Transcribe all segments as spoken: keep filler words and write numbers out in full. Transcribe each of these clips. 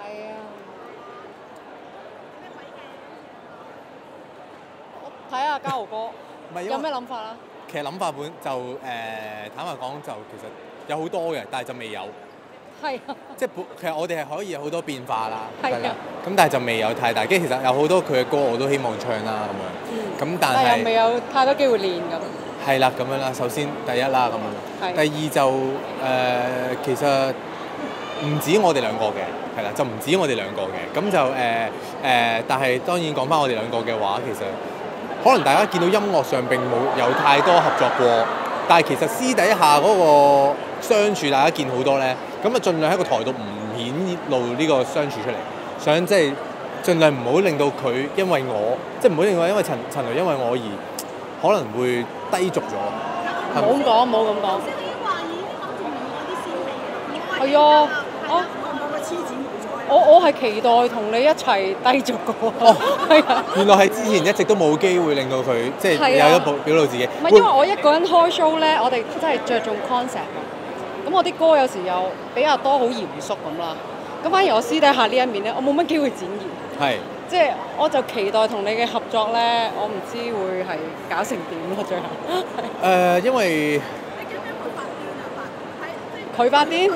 係啊。我睇下嘉豪哥唔係因為有咩諗法啦？ 其實諗法本就誒、呃、坦白講就其實有好多嘅，但係就未有。 係啊。 即係本其實我哋係可以有好多變化啦， 係啊係啦。咁但係就未有太大，跟住其實有好多佢嘅歌我都希望唱啦咁樣。咁、 嗯、 但係但又未有太多機會練咁。 係啦，咁樣啦。首先第一啦咁樣，第二就誒、呃、其實唔止我哋兩個嘅，係啦，就唔止我哋兩個嘅。咁就誒誒、呃呃，但係當然講翻我哋兩個嘅話，其實可能大家見到音樂上並冇有太多合作過，但係其實私底下嗰個相處，大家見好多咧。咁啊，盡量喺個台度唔顯露呢個相處出嚟，想即係盡量唔好令到佢因為我，即係唔好令到因為陳陳雷因為我而可能會低俗咗。 冇咁講，冇咁講。係啊，我我我係期待同你一齊低俗嘅喎。係啊。 原來係之前一直都冇機會令到佢即係有一部表露自己。 唔係因為我一個人開 show 咧，我哋真係着重 concept。咁我啲歌有時又比較多好嚴肅咁啦，咁反而我私底下呢一面咧，我冇乜機會展現。係。即係我就期待同你嘅合作咧，我唔知會係搞成點咯，最後。 誒、呃，因為佢發癲。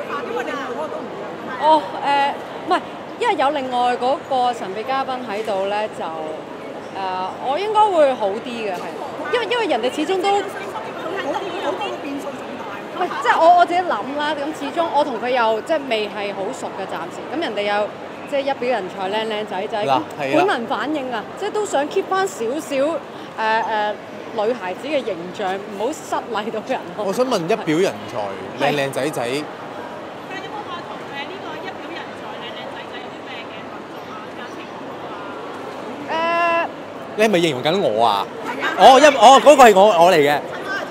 哦，誒、呃，唔係，因為有另外嗰個神秘嘉賓喺度咧，就誒、呃，我應該會好啲嘅，係，因為因為人哋始終都。唔係，即係我我自己諗啦。咁始終我同佢又即係未係好熟嘅暫時。咁人哋又即係一表人才，靚靚仔仔。咁本能反應啊，即係都想 keep 翻少少誒誒女孩子嘅形象，唔好失禮到人。 我想問一表人才，靚靚仔仔。 但係有冇話同誒呢個一表人才，靚靚仔仔有啲咩嘅合作啊、家庭啊？ 誒， 你係咪形容緊我啊？哦，一哦嗰個係我我嚟嘅。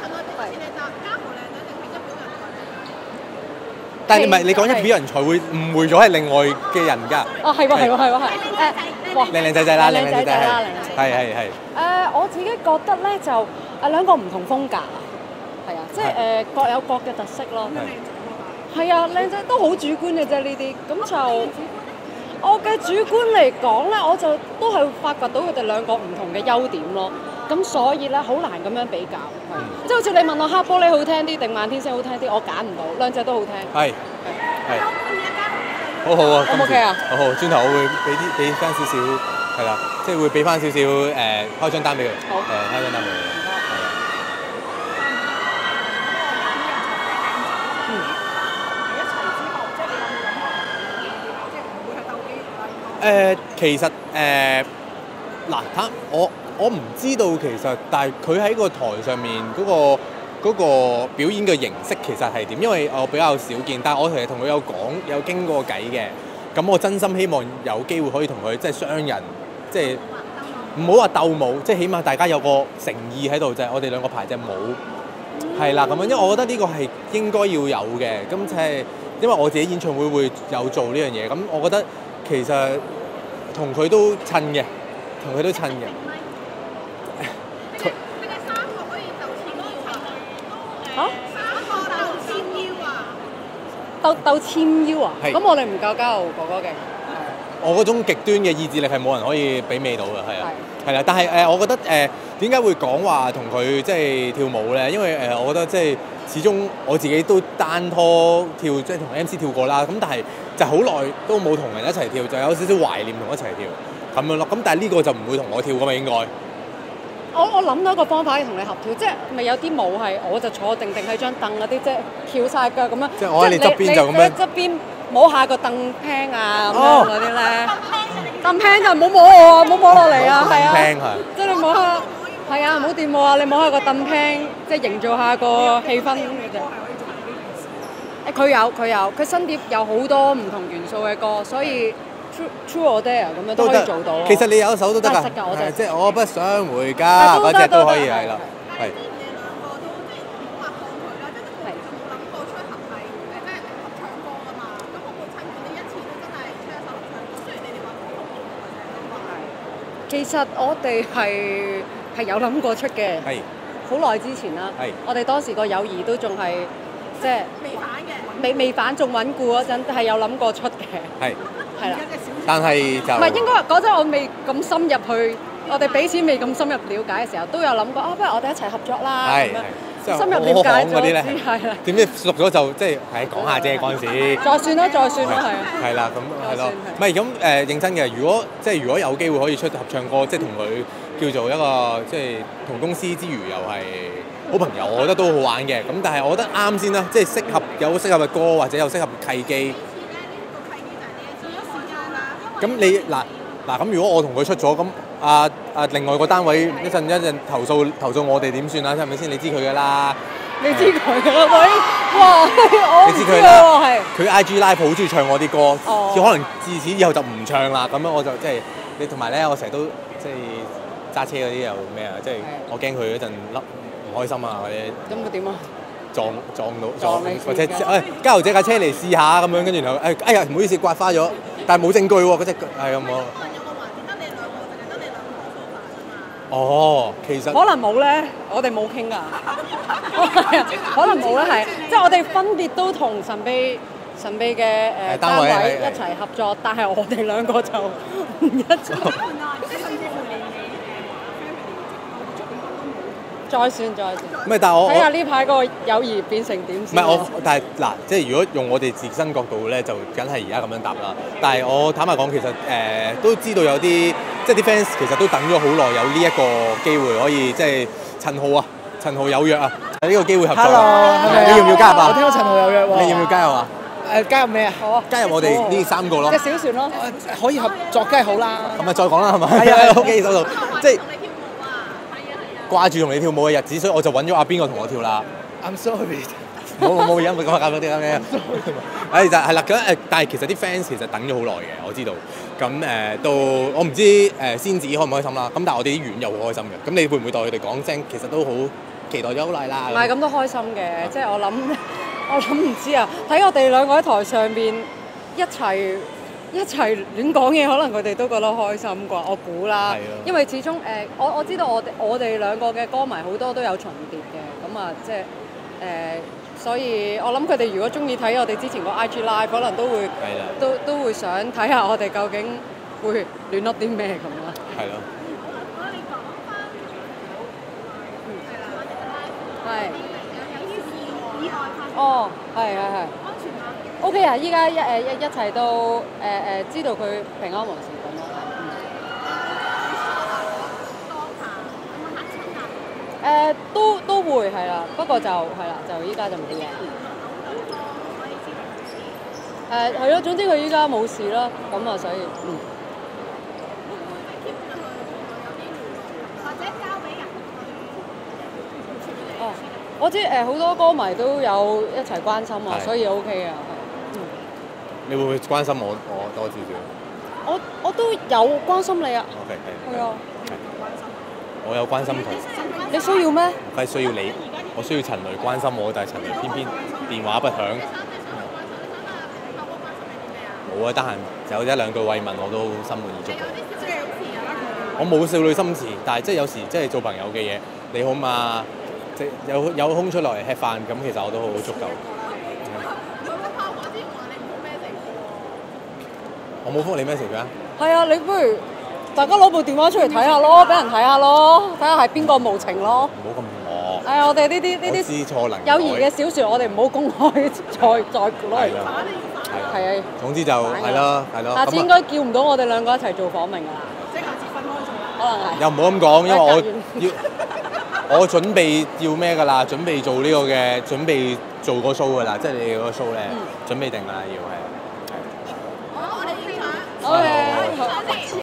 但係你唔係你講一表人才會誤會咗係另外嘅人㗎。 哦，係喎，係喎，係喎，係。誒，哇！ 靚靚仔仔啦，靚靚仔仔啦， 係係係。 誒，我自己覺得咧就誒兩個唔同風格啊，係啊，即係誒各有各嘅特色咯。係啊，靚仔都好主觀嘅啫呢啲，咁就我嘅主觀嚟講咧，我就都係發掘到佢哋兩個唔同嘅優點咯。咁所以咧，好難咁樣比較，係即係好似你問我黑玻璃好聽啲定漫天星好聽啲，我揀唔到，兩隻都好聽。係係。好好啊， 今次 OK 啊， 好好，轉頭我會俾啲俾翻少少，係啦，即係會俾翻少少誒開張單俾佢， 好， 誒開張單俾佢，係啦。 嗯。一齊之後，即係你有冇諗過，即係唔會係鬥機啦？ 誒，其實誒嗱，睇我。我唔知道其實，但係佢喺個台上面嗰個嗰個表演嘅形式其實係點？因為我比較少見，但係我其實同佢有講有傾過偈嘅。咁我真心希望有機會可以同佢即係雙人，即係唔好話鬥舞，即係起碼大家有個誠意喺度，就係我哋兩個排隻舞係啦咁樣。因為我覺得呢個係應該要有嘅。咁即係因為我自己演唱會會有做呢樣嘢，咁我覺得其實同佢都襯嘅，同佢都襯嘅。 嚇！鬥鬥纖腰啊！咁我哋唔夠嘉豪哥哥嘅。 我嗰種極端嘅意志力係冇人可以媲美到嘅，係啊，係啦。但係誒、呃，我覺得誒點解會講話同佢即係跳舞咧？因為誒、呃，我覺得即係始終我自己都單拖跳，即係同 M C 跳過啦。咁但係就好耐都冇同人一齊跳，就有少少懷念同一齊跳咁樣咯。咁但係呢個就唔會同我跳噶嘛，應該。 我我諗到一個方法可以同你合跳，即係咪有啲舞係我就坐定定喺張凳嗰啲，即係翹晒腳咁樣。 即係我喺你側邊就咁樣。 側邊摸下個凳 pan 啊咁樣嗰啲咧。凳 pan 啊，唔好摸我啊，唔好摸落嚟啊，係啊。 凳 pan 係。 即係你摸下，係啊，唔好掂我啊，你摸下個凳 pan，即係營造下個氣氛嘅啫。誒，佢有佢有，佢新碟有好多唔同元素嘅歌，所以。True or Dare 咁樣都可以做到。 其實你有一首都得㗎，即係我不想回家嗰隻都可以係啦，係。其實我哋係係有諗過出嘅，係好耐之前啦。係。我哋當時個友誼都仲係即係未反嘅，未未反仲穩固嗰陣係有諗過出嘅。係。係係啦。 但係就唔係應該嗰陣我未咁深入去，我哋彼此未咁深入了解嘅時候，都有諗過啊，不如我哋一齊合作啦咁樣。深入了解咗先係啦。 點知熟咗就即係係講下啫嗰陣時。 再算啦，再算啦，係啊。 係啦，咁係咯。唔係咁誒認真嘅，如果即係如果有機會可以出合唱歌，即係同佢叫做一個即係同公司之餘又係好朋友，我覺得都好玩嘅。咁但係我覺得啱先啦，即係適合有適合嘅歌或者有適合契機。咁你嗱嗱咁，如果我同佢出咗咁，啊啊另外個單位一陣一陣投訴投訴我哋點算啊？係咪先？你知佢㗎啦。 你知佢㗎啦，喂！哇，我你知佢啦， 係。 佢 I G Live 好中意唱我啲歌， 哦、 可能自此以後就唔唱啦。咁樣我就即係你同埋咧，我成日都即係揸車嗰啲又咩啊？即係我驚佢嗰陣甩唔開心啊，或者咁會點啊？撞撞到撞或者誒加油借架車嚟試下咁樣，跟住然後誒哎呀唔好意思刮花咗，但係冇證據喎嗰隻係咁我。哦，其實可能冇咧，我哋冇傾㗎。可能冇咧，係即係我哋分別都同神秘神秘嘅誒單位一齊合作，但係我哋兩個就唔一齊。再算再算。 唔係，但係我睇下呢排個友誼變成點先。 唔係我，但係嗱，即係如果用我哋自身角度咧，就梗係而家咁樣答啦。但係我坦白講，其實誒、呃、都知道有啲即係啲 fans 其實都等咗好耐，有呢一個機會可以即係陳浩啊，陳浩有約啊，有呢個機會合作。 Hello， 你要唔要加入啊？ 我聽到陳浩有約喎。 你要唔要加入啊？ 誒加入咩啊？好啊！ 加入我哋呢三個咯。 隻小船咯。 可以合作梗係好啦。 咁咪再講啦，係咪？ 係啊 ，OK，收到。即係掛住同你跳舞嘅日子，所以我就揾咗阿邊個同我跳啦。 I'm sorry。 冇冇冇，而家唔係咁搞嗰啲咁嘅。誒就係啦，咁誒，但係其實啲 fans 其實等咗好耐嘅，我知道。咁誒到我唔知誒仙子開唔開心啦。咁但係我哋啲院友好開心嘅。咁你會唔會代佢哋講聲？其實都好期待咗好耐啦。 唔係咁都開心嘅，即係我諗，我諗唔知啊。睇我哋兩個喺台上邊一齊一齊亂講嘢，可能佢哋都覺得開心啩。我估啦，因為始終誒、呃，我我知道我哋我哋兩個嘅歌迷好多都有重疊嘅，咁啊即係誒。呃所以我諗佢哋如果中意睇我哋之前個 I G Live， 可能都會都都會想睇下我哋究竟會亂噏啲咩咁啦。 係咯。 係。哦，係係係。O K 啊，依家一誒一一齊都誒誒知道佢平安無事咁咯。誒、呃、都都會係啦，不過就係啦，就依家就冇嘢。誒係咯，總之佢依家冇事啦，咁啊，所以嗯。哦，我知誒好多歌迷都有一齊關心啊，所以 O K 啊，係。嗯。 你會唔會關心我我多少少？ 我我都有關心你啊。 OK 係。 係啊。 我有關心佢。 你需要咩？ 唔係需要你，我需要陳雷關心我，但係陳雷偏偏電話不響。冇啊，得閒有一兩句慰問我都心滿意足。我冇少女心事，但係即係有時即係做朋友嘅嘢，你好嘛？即係有有空出嚟吃飯，咁其實我都好足夠。我冇覆你 message 啊？ 係啊，你不如。大家攞部電話出嚟睇下咯，俾人睇下咯，睇下係邊個無情咯。 唔好咁惡。 係啊，我哋呢啲呢啲知錯能友誼嘅小説，我哋唔好公開，再再攞嚟。係啊。總之就係咯，係咯。下次應該叫唔到我哋兩個一齊做訪問㗎啦。即係下次分開做啦。可能係。又唔好咁講，因為我要我準備要咩㗎啦？準備做呢個嘅，準備做個 show 㗎啦，即係你嗰個 show 咧，準備定㗎啦，要係。好，我哋呢邊嚇。好嘅。